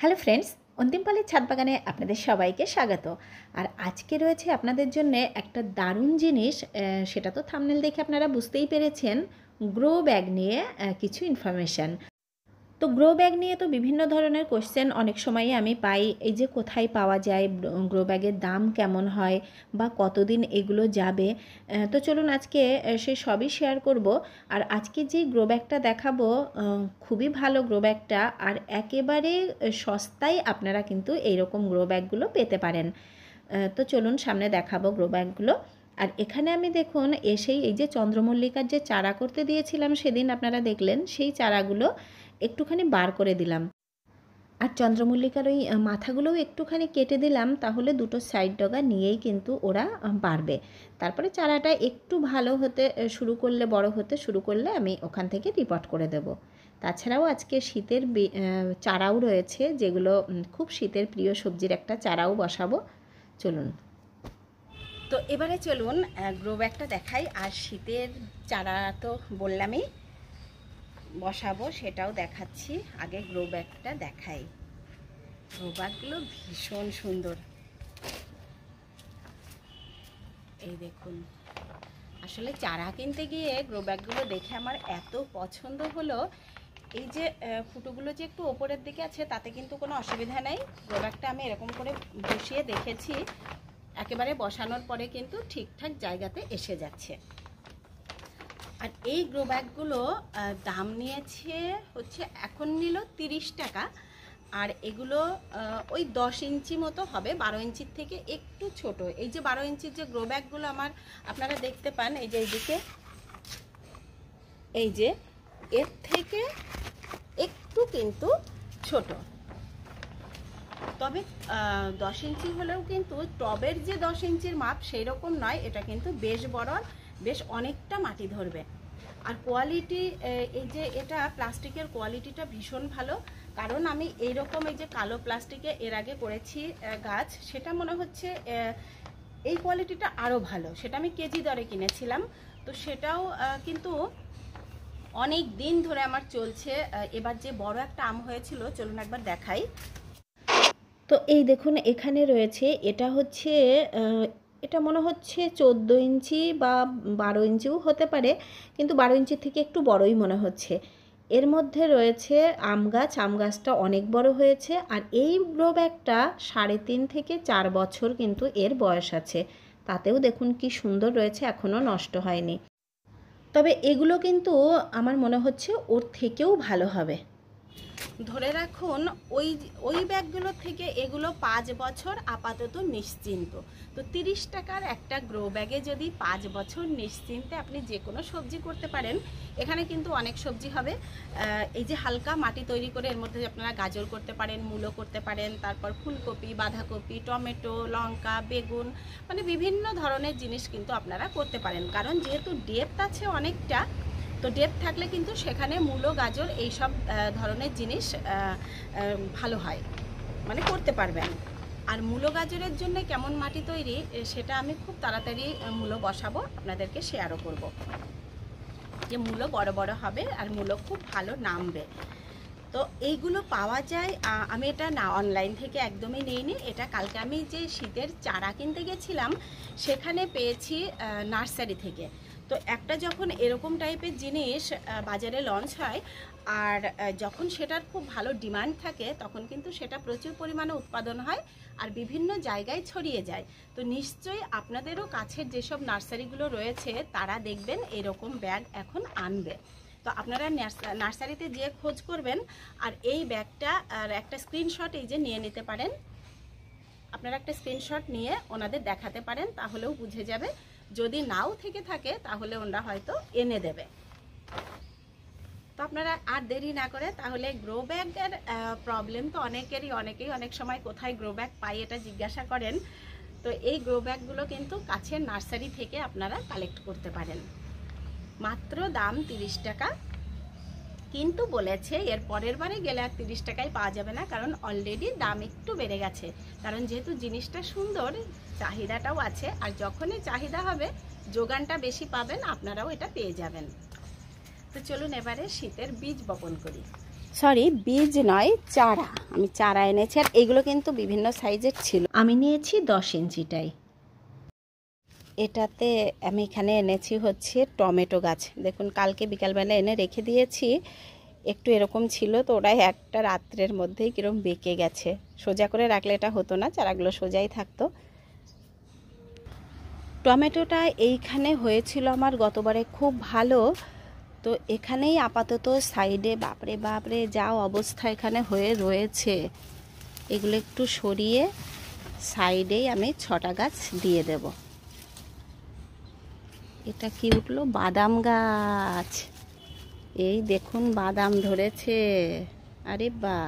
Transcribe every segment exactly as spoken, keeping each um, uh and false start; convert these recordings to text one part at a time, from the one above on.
Hello friends, অন্তিম পালের ছাদ বাগানে আপনাদের সবাইকে স্বাগত। আর আজকে রয়েছে আপনাদের জন্য একটা দারুণ জিনিস, সেটা তো থাম্বনেল দেখে আপনারা বুঝতেই পেরেছেন, গ্রো ব্যাগ নিয়ে কিছু ইনফরমেশান। তো গ্রো ব্যাগ নিয়ে তো বিভিন্ন ধরনের কোশ্চেন অনেক সময়ই আমি পাই, এই যে কোথায় পাওয়া যায়, গ্রো ব্যাগের দাম কেমন হয় বা কতদিন এগুলো যাবে। তো চলুন আজকে সে সবই শেয়ার করব। আর আজকে যে গ্রো ব্যাগটা দেখাবো খুবই ভালো গ্রো ব্যাগটা, আর একেবারে সস্তায় আপনারা কিন্তু এইরকম গ্রো ব্যাগগুলো পেতে পারেন। তো চলুন সামনে দেখাবো গ্রো ব্যাগগুলো। আর এখানে আমি দেখুন এসেই এই যে চন্দ্রমল্লিকার যে চারা করতে দিয়েছিলাম সেদিন আপনারা দেখলেন, সেই চারাগুলো একটুখানি বার করে দিলাম। আর চন্দ্রমল্লিকার ওই মাথাগুলোও একটুখানি কেটে দিলাম, তাহলে দুটো সাইড ডগা নিয়েই কিন্তু ওরা বাড়বে। তারপরে চারাটা একটু ভালো হতে শুরু করলে, বড় হতে শুরু করলে আমি ওখান থেকে রিপোর্ট করে দেব। তাছাড়াও আজকে শীতের চারাও রয়েছে, যেগুলো খুব শীতের প্রিয় সবজির একটা চারাও বসাবো। চলুন, তো এবারে চলুন গ্রো ব্যাগটা দেখাই। আর শীতের চারা তো বললামই বসাবো, সেটাও দেখাচ্ছি। আগে গ্রো ব্যাগটা দেখাই। গ্রো ব্যাগগুলো ভীষণ সুন্দর, এই দেখুন। আসলে চারা কিনতে গিয়ে গ্রো ব্যাগগুলো দেখে আমার এত পছন্দ হলো। এই যে ফুটোগুলো যে একটু ওপরের দিকে আছে তাতে কিন্তু কোনো অসুবিধা নেই। গ্রো ব্যাগটা আমি এরকম করে বসিয়ে দেখেছি, একেবারে বসানোর পরে কিন্তু ঠিকঠাক জায়গাতে এসে যাচ্ছে। আর এই গ্রো ব্যাগগুলো দাম নিয়েছে হচ্ছে, এখন নিল তিরিশ টাকা। আর এগুলো ওই দশ ইঞ্চি মতো হবে, বারো ইঞ্চির থেকে একটু ছোট। এই যে বারো ইঞ্চির যে গ্রো ব্যাগগুলো আমার আপনারা দেখতে পান, এই যে এইদিকে, এই যে এর থেকে একটু কিন্তু ছোট। তবে দশ ইঞ্চি হলেও কিন্তু টবের যে দশ ইঞ্চির মাপ সেই রকম নয়, এটা কিন্তু বেশ বড়, বেশ অনেকটা মাটি ধরবে। আর কোয়ালিটি, এই যে এটা প্লাস্টিকের কোয়ালিটিটা ভীষণ ভালো। কারণ আমি এইরকম এই যে কালো প্লাস্টিকে এর আগে করেছি গাছ, সেটা মনে হচ্ছে এই কোয়ালিটিটা আরও ভালো। সেটা আমি কেজি দরে কিনেছিলাম, তো সেটাও কিন্তু অনেক দিন ধরে আমার চলছে। এবার যে বড় একটা আম হয়েছিল, চলুন একবার দেখাই। তো এই দেখুন এখানে রয়েছে, এটা হচ্ছে এটা মনে হচ্ছে চোদ্দো ইঞ্চি বা বারো ইঞ্চিও হতে পারে, কিন্তু বারো ইঞ্চির থেকে একটু বড়ই মনে হচ্ছে। এর মধ্যে রয়েছে আম গাছ, আম গাছটা অনেক বড় হয়েছে। আর এই গ্রো ব্যাগটা সাড়ে তিন থেকে চার বছর কিন্তু এর বয়স আছে, তাতেও দেখুন কি সুন্দর রয়েছে, এখনও নষ্ট হয়নি। তবে এগুলো কিন্তু আমার মনে হচ্ছে ওর থেকেও ভালো হবে। ধরে রাখুন ওই ওই ব্যাগগুলোর থেকে এগুলো পাঁচ বছর আপাতত নিশ্চিন্ত। তো তিরিশ টাকার একটা গ্রো ব্যাগে যদি পাঁচ বছর নিশ্চিন্তে আপনি যে কোনো সবজি করতে পারেন। এখানে কিন্তু অনেক সবজি হবে। এই যে হালকা মাটি তৈরি করে এর মধ্যে আপনারা গাজর করতে পারেন, মূলো করতে পারেন, তারপর ফুলকপি, বাঁধাকপি, টমেটো, লঙ্কা, বেগুন, মানে বিভিন্ন ধরনের জিনিস কিন্তু আপনারা করতে পারেন। কারণ যেহেতু ডেপথ আছে অনেকটা, তো ডেপথ থাকলে কিন্তু সেখানে মূলো, গাজর এইসব ধরনের জিনিস ভালো হয়, মানে করতে পারবেন। আর মূলো গাজরের জন্য কেমন মাটি তৈরি সেটা আমি খুব তাড়াতাড়ি মূলো বসাবো, আপনাদেরকে শেয়ারও করব। যে মূলো বড় বড় হবে আর মূলো খুব ভালো নামবে। তো এইগুলো পাওয়া যায়, আমি এটা না অনলাইন থেকে একদমই নিইনি। এটা কালকে আমি যে শীতের চারা কিনতে গেছিলাম সেখানে পেয়েছি নার্সারি থেকে। তো একটা যখন এরকম টাইপের জিনিস বাজারে লঞ্চ হয়, আর যখন সেটার খুব ভালো ডিমান্ড থাকে, তখন কিন্তু সেটা প্রচুর পরিমাণে উৎপাদন হয় আর বিভিন্ন জায়গায় ছড়িয়ে যায়। তো নিশ্চয়ই আপনাদেরও কাছের যেসব নার্সারিগুলো রয়েছে তারা দেখবেন এরকম ব্যাগ এখন আনবে। তো আপনারা নার্সারিতে যেয়ে খোঁজ করবেন, আর এই ব্যাগটা আর একটা স্ক্রিনশট এই যে নিয়ে নিতে পারেন। আপনারা একটা স্ক্রিনশট নিয়ে ওনাদের দেখাতে পারেন, তাহলেও বুঝে যাবে। যদি নাও থেকে থাকে তাহলে ওনারা হয়তো এনে দেবে। তো আপনারা আর দেরি না করে তাহলে গ্রো ব্যাগের প্রবলেম তো অনেকেরই, অনেকেই অনেক সময় কোথায় গ্রো ব্যাগ পাই এটা জিজ্ঞাসা করেন। তো এই গ্রো ব্যাগগুলো কিন্তু কাছের নার্সারি থেকে আপনারা কালেক্ট করতে পারেন। মাত্র দাম তিরিশ টাকা, কিন্তু বলেছে এর পরের বারে গেলে আর তিরিশ টাকায় পাওয়া যাবে না, কারণ অলরেডি দাম একটু বেড়ে গেছে। কারণ যেহেতু জিনিসটা সুন্দর, চাহিদাটাও আছে, আর যখনই চাহিদা হবে যোগানটা বেশি পাবেন, আপনারাও এটা পেয়ে যাবেন। তো চলুন এবারে শীতের বীজ বপন করি। সরি, বীজ নয়, চারা। আমি চারা এনেছি, আর এইগুলো কিন্তু বিভিন্ন সাইজের ছিল। আমি নিয়েছি দশ ইঞ্চিটাই। এটাতে আমি এখানে এনেছি হচ্ছে টমেটো গাছ। দেখুন কালকে বিকালবেলা এনে রেখে দিয়েছি, একটু এরকম ছিল, তো ওরাই একটা রাত্রের মধ্যেই কীরকম বেঁকে গেছে। সোজা করে রাখলে এটা হতো না, চারাগুলো সোজাই থাকতো। টমেটোটা এইখানে হয়েছিল আমার গতবারে খুব ভালো, তো এখানেই আপাতত সাইডে বাপরে বাপরে যা অবস্থা এখানে হয়ে রয়েছে, এগুলো একটু সরিয়ে সাইডেই আমি ছটা গাছ দিয়ে দেব। এটা কি উঠলো? বাদাম গাছ। এই দেখুন বাদাম ধরেছে, আরে বাহ।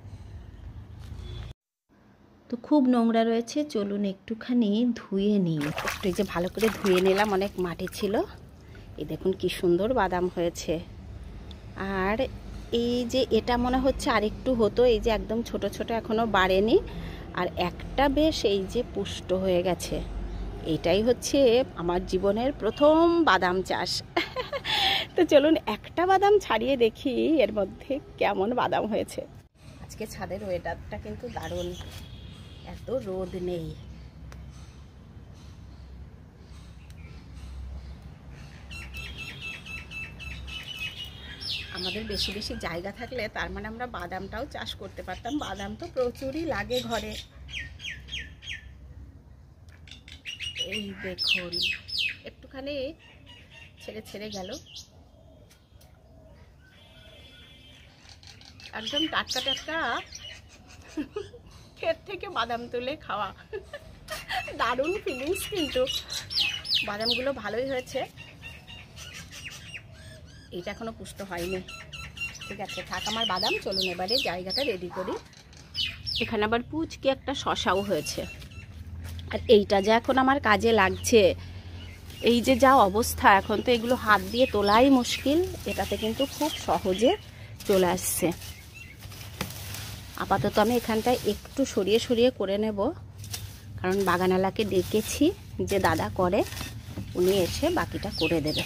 তো খুব নোংরা রয়েছে, চলুন একটুখানি ধুয়ে নিই। একটু এই যে ভালো করে ধুয়ে নিলাম, অনেক মাটি ছিল। এই দেখুন কি সুন্দর বাদাম হয়েছে। আর এই যে এটা মনে হচ্ছে আরেকটু হতো, এই যে একদম ছোট ছোট এখনো বাড়েনি, আর একটা বেশ এই যে পুষ্ট হয়ে গেছে। এইটাই হচ্ছে আমার জীবনের প্রথম বাদাম চাষ। তো চলুন একটা বাদাম ছাড়িয়ে দেখি এর মধ্যে কেমন বাদাম হয়েছে। আজকে ছাদের ওয়েদারটা কিন্তু দারুণ, এত রোদ নেই। আমাদের বেশি বেশি জায়গা থাকলে তার মানে আমরা বাদামটাও চাষ করতে পারতাম। বাদাম তো প্রচুরই লাগে ঘরে। এই দেখুন একটুখানি ছেড়ে ছেড়ে গেল, একদম টাটকা টাটকা ক্ষেত থেকে বাদাম তুলে খাওয়া, দারুণ ফিলিংস। কিন্তু বাদামগুলো ভালোই হয়েছে। এইটা এখনো পুষ্ট হয়নি, ঠিক আছে থাক আমার বাদাম। চলুন এবারে জায়গাটা রেডি করি। এখানে আবার পুচকে একটা শশাও হয়েছে। আর এইটা যে এখন আমার কাজে লাগছে, এই যে যা অবস্থা এখন, তো এগুলো হাত দিয়ে তোলাই মুশকিল, এটাতে কিন্তু খুব সহজে চলে আসছে। আপাতত আমি এখানটায় একটু সরিয়ে সরিয়ে করে নেব, কারণ বাগানালাকে ডেকেছি যে দাদা করে, উনি এসে বাকিটা করে দেবে।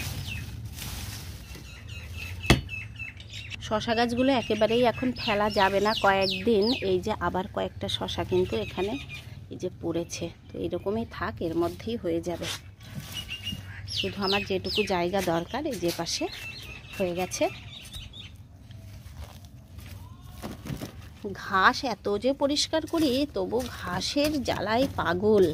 শশা গাছগুলো একেবারেই এখন ফেলা যাবে না কয়েকদিন। এই যে আবার কয়েকটা শশা কিন্তু এখানে এই যে পড়েছে, তো এরকমই থাক, এর মধ্যেই হয়ে যাবে। শুধু আমার যেটুকু জায়গা দরকার এই যে পাশে হয়ে গেছে। ঘাস এত যে পরিষ্কার করি, তবু ঘাসের জ্বালায় পাগল।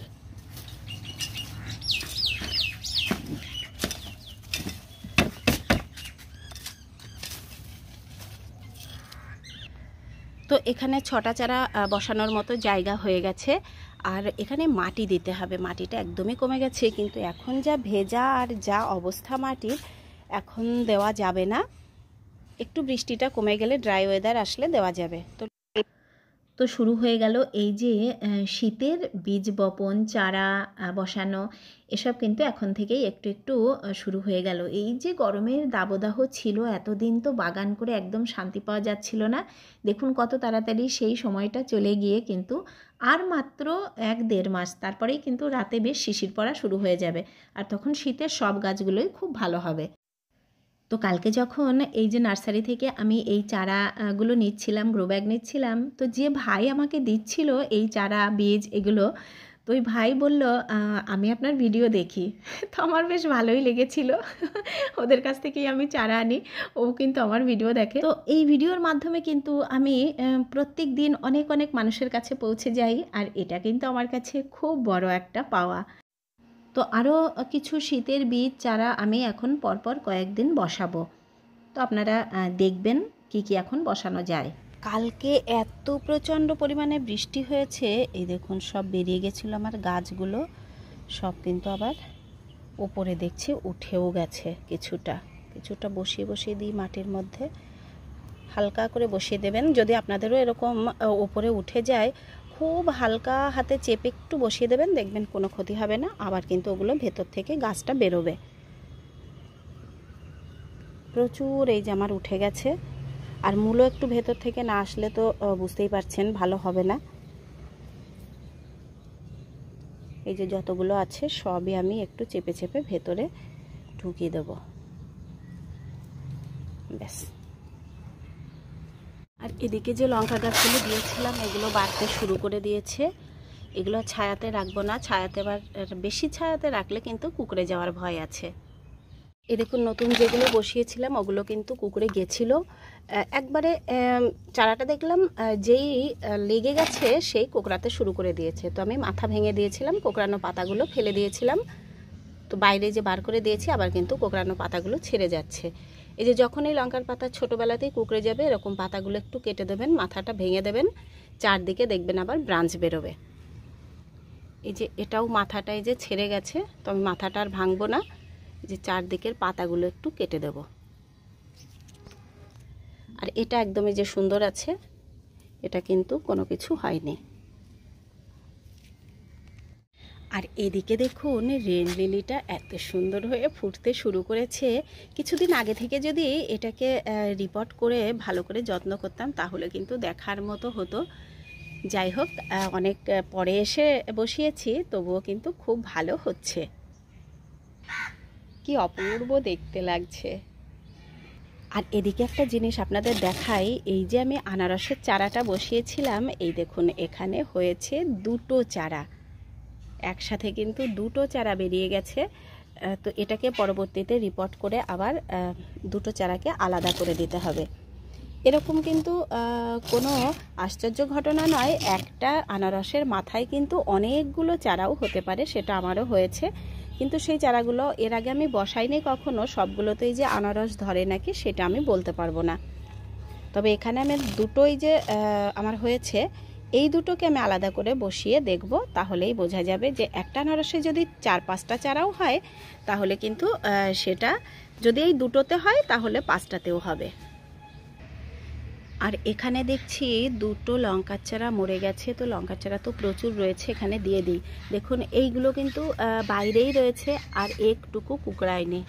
তো এখানে ছটা চারা বসানোর মতো জায়গা হয়ে গেছে, আর এখানে মাটি দিতে হবে। মাটিটা একদমই কমে গেছে, কিন্তু এখন যা ভেজা আর যা অবস্থা মাটির, এখন দেওয়া যাবে না। একটু বৃষ্টিটা কমে গেলে, ড্রাই ওয়েদার আসলে দেওয়া যাবে। তো তো শুরু হয়ে গেল এই যে শীতের বীজ বপন, চারা বসানো, এসব কিন্তু এখন থেকেই একটু একটু শুরু হয়ে গেল। এই যে গরমের দাবদাহ ছিল এতদিন, তো বাগান করে একদম শান্তি পাওয়া যাচ্ছিল না। দেখুন কত তাড়াতাড়ি সেই সময়টা চলে গিয়ে কিন্তু আর মাত্র এক দেড় মাস, তারপরেই কিন্তু রাতে বেশ শিশির পড়া শুরু হয়ে যাবে, আর তখন শীতের সব গাছগুলোই খুব ভালো হবে। তো কালকে যখন এই যে নার্সারি থেকে আমি এই চারাগুলো নিচ্ছিলাম, গ্রো ব্যাগ নিচ্ছিলাম, তো যে ভাই আমাকে দিচ্ছিল এই চারা বীজ এগুলো, তো ওই ভাই বলল আমি আপনার ভিডিও দেখি। তো আমার বেশ ভালোই লেগেছিল, ওদের কাছ থেকেই আমি চারা আনি, ও কিন্তু আমার ভিডিও দেখে। তো এই ভিডিওর মাধ্যমে কিন্তু আমি প্রত্যেক দিন অনেক অনেক মানুষের কাছে পৌঁছে যাই, আর এটা কিন্তু আমার কাছে খুব বড় একটা পাওয়া। তো আরও কিছু শীতের বীজ চারা আমি এখন পরপর কয়েকদিন বসাবো, তো আপনারা দেখবেন কি কি এখন বসানো যায়। কালকে এত প্রচণ্ড পরিমাণে বৃষ্টি হয়েছে, এই দেখুন সব বেরিয়ে গেছিলো আমার গাছগুলো, সব কিন্তু আবার ওপরে দেখছি উঠেও গেছে। কিছুটা কিছুটা বসিয়ে বসিয়ে দিই মাটির মধ্যে, হালকা করে বসিয়ে দেবেন। যদি আপনাদেরও এরকম ওপরে উঠে যায়, খুব হালকা হাতে চেপে একটু বসিয়ে দেবেন, দেখবেন কোনো ক্ষতি হবে না। আবার কিন্তু ওগুলো ভেতর থেকে গাছটা বেরোবে। প্রচুর এই যে আমার উঠে গেছে, আর মূলও একটু ভেতর থেকে না আসলে তো বুঝতেই পারছেন ভালো হবে না। এই যে যতগুলো আছে সবই আমি একটু চেপে চেপে ভেতরে ঢুকিয়ে দেব, ব্যাস। আর এদিকে যে লঙ্কা গাছগুলো দিয়েছিলাম এগুলো বাড়তে শুরু করে দিয়েছে। এগুলো ছায়াতে রাখবো না, ছায়াতে আবার বেশি ছায়াতে রাখলে কিন্তু কুঁকড়ে যাওয়ার ভয় আছে। এ দেখুন নতুন যেগুলো বসিয়েছিলাম ওগুলো কিন্তু কুঁকড়ে গেছিলো একবারে। চারাটা দেখলাম যেই লেগে গেছে সেই কোঁকড়াতে শুরু করে দিয়েছে। তো আমি মাথা ভেঙে দিয়েছিলাম, কোঁকড়ানো পাতাগুলো ফেলে দিয়েছিলাম। তো বাইরে যে বার করে দিয়েছি আবার কিন্তু কোঁকড়ানো পাতাগুলো ছেড়ে যাচ্ছে। এই যে যখন এই লঙ্কার পাতা ছোটোবেলাতেই কুঁকড়ে যাবে এরকম পাতাগুলো একটু কেটে দেবেন, মাথাটা ভেঙে দেবেন, চারদিকে দেখবেন আবার ব্রাঞ্চ বেরোবে। এই যে এটাও মাথাটা এই যে ছেড়ে গেছে, তো আমি মাথাটা আর ভাঙবো না, যে চারদিকের পাতাগুলো একটু কেটে দেব। আর এটা একদমই যে সুন্দর আছে, এটা কিন্তু কোনো কিছু হয়নি। আর এদিকে দেখুন রেন লিলিটা এত সুন্দর হয়ে ফুটতে শুরু করেছে। কিছুদিন আগে থেকে যদি এটাকে রিপোর্ট করে ভালো করে যত্ন করতাম তাহলে কিন্তু দেখার মতো হতো। যাই হোক, অনেক পরে এসে বসিয়েছি, তবুও কিন্তু খুব ভালো হচ্ছে। কি অপূর্ব দেখতে লাগছে। আর এদিকে একটা জিনিস আপনাদের দেখাই, এই যে আমি আনারসের চারাটা বসিয়েছিলাম, এই দেখুন এখানে হয়েছে দুটো চারা একসাথে, কিন্তু দুটো চারা বেরিয়ে গেছে। তো এটাকে পরবর্তীতে রিপোর্ট করে আবার দুটো চারাকে আলাদা করে দিতে হবে। এরকম কিন্তু কোনো আশ্চর্য ঘটনা নয়, একটা আনারসের মাথায় কিন্তু অনেকগুলো চারাও হতে পারে, সেটা আমারও হয়েছে। কিন্তু সেই চারাগুলো এর আগে আমি বসাইনি কখনো, সবগুলোতেই যে আনারস ধরে নাকি সেটা আমি বলতে পারবো না। তবে এখানে আমি দুটোই যে আমার হয়েছে, এই দুটোকে আমি আলাদা করে বসিয়ে দেখব, তাহলেই বোঝা যাবে যে একটা আনারসে যদি চার পাঁচটা চারাও হয় তাহলে কিন্তু সেটা যদি এই দুটোতে হয় তাহলে পাঁচটাতেও হবে। আর এখানে দেখছি দুটো লঙ্কার চারা মরে গেছে, তো লঙ্কার চারা তো প্রচুর রয়েছে, এখানে দিয়ে দিই। দেখুন এইগুলো কিন্তু বাইরেই রয়েছে আর একটুকু কুঁকড়ায়নি।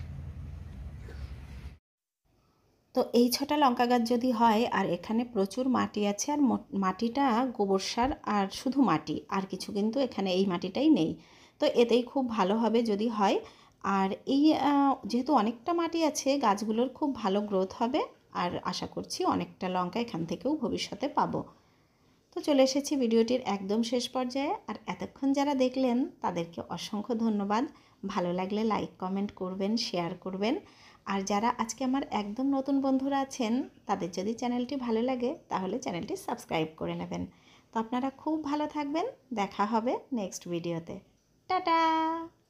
তো এই ছটা লঙ্কা গাছ যদি হয়, আর এখানে প্রচুর মাটি আছে, আর মাটিটা গোবর সার আর শুধু মাটি, আর কিছু কিন্তু এখানে এই মাটিটাই নেই, তো এতেই খুব ভালো হবে যদি হয়। আর এই যেহেতু অনেকটা মাটি আছে, গাছগুলোর খুব ভালো গ্রোথ হবে, আর আশা করছি অনেকটা লঙ্কা এখান থেকেও ভবিষ্যতে পাবো। তো চলে এসেছি ভিডিওটির একদম শেষ পর্যায়ে, আর এতক্ষণ যারা দেখলেন তাদেরকে অসংখ্য ধন্যবাদ। ভালো লাগলে লাইক কমেন্ট করবেন, শেয়ার করবেন। আর যারা আজকে আমার একদম নতুন বন্ধুরা আছেন, তাদের যদি চ্যানেলটি ভালো লাগে তাহলে চ্যানেলটি সাবস্ক্রাইব করে নেবেন। তো আপনারা খুব ভালো থাকবেন, দেখা হবে নেক্সট ভিডিওতে। টাটা।